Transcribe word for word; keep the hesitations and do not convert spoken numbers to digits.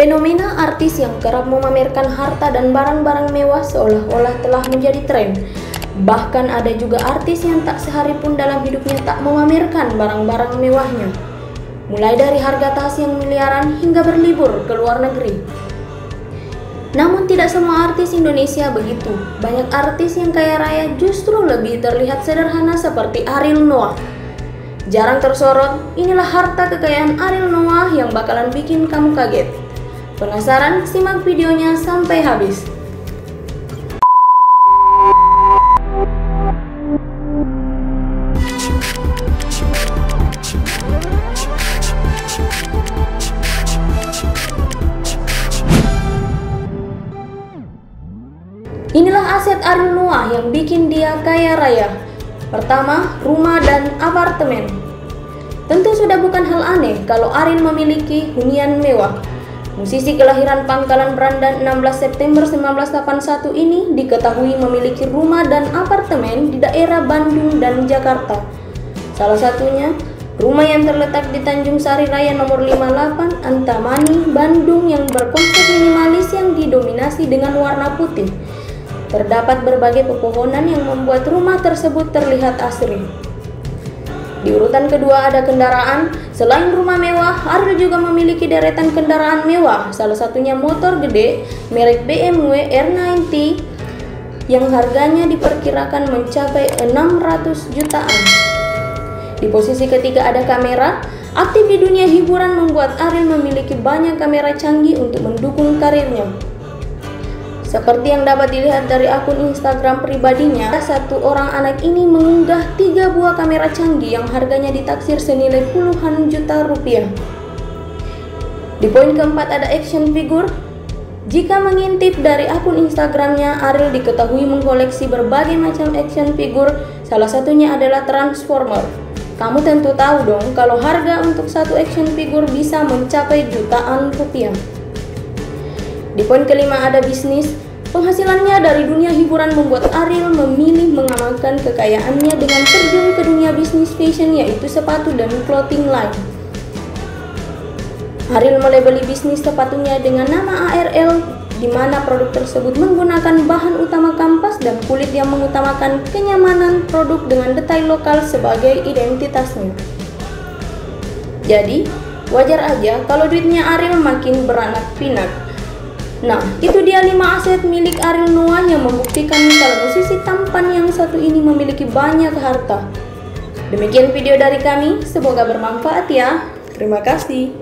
Fenomena artis yang kerap memamerkan harta dan barang-barang mewah seolah-olah telah menjadi tren. Bahkan ada juga artis yang tak sehari pun dalam hidupnya tak memamerkan barang-barang mewahnya. Mulai dari harga tas yang miliaran hingga berlibur ke luar negeri. Namun tidak semua artis Indonesia begitu. Banyak artis yang kaya raya justru lebih terlihat sederhana seperti Ariel Noah. Jarang tersorot, inilah harta kekayaan Ariel Noah yang bakalan bikin kamu kaget. Penasaran? Simak videonya sampai habis. Inilah aset Ariel Noah yang bikin dia kaya raya. Pertama, rumah dan apartemen. Tentu sudah bukan hal aneh kalau Ariel memiliki hunian mewah. Musisi kelahiran Pangkalan Berandan enam belas September seribu sembilan ratus delapan puluh satu ini diketahui memiliki rumah dan apartemen di daerah Bandung dan Jakarta. Salah satunya, rumah yang terletak di Tanjung Sari Raya nomor lima puluh delapan Antamani, Bandung yang berkonsep minimalis yang didominasi dengan warna putih. Terdapat berbagai pepohonan yang membuat rumah tersebut terlihat asri. Di urutan kedua ada kendaraan. Selain rumah mewah, Ariel juga memiliki deretan kendaraan mewah, salah satunya motor gede merek B M W R sembilan puluh yang harganya diperkirakan mencapai enam ratus jutaan. Di posisi ketiga ada kamera. Aktif di dunia hiburan membuat Ariel memiliki banyak kamera canggih untuk mendukung karirnya. Seperti yang dapat dilihat dari akun Instagram pribadinya, satu orang anak ini mengunggah tiga buah kamera canggih yang harganya ditaksir senilai puluhan juta rupiah. Di poin keempat ada action figure. Jika mengintip dari akun Instagramnya, Ariel diketahui mengkoleksi berbagai macam action figure, salah satunya adalah Transformer. Kamu tentu tahu dong kalau harga untuk satu action figure bisa mencapai jutaan rupiah. Di poin kelima ada bisnis. Penghasilannya dari dunia hiburan membuat Ariel memilih mengamalkan kekayaannya dengan terjun ke dunia bisnis fashion, yaitu sepatu dan clothing line. Ariel melabeli bisnis sepatunya dengan nama A R L, di mana produk tersebut menggunakan bahan utama kampas dan kulit yang mengutamakan kenyamanan produk dengan detail lokal sebagai identitasnya. Jadi, wajar aja kalau duitnya Ariel makin beranak pinak. Nah, itu dia lima aset milik Ariel Noah yang membuktikan kalau musisi tampan yang satu ini memiliki banyak harta. Demikian video dari kami, semoga bermanfaat ya. Terima kasih.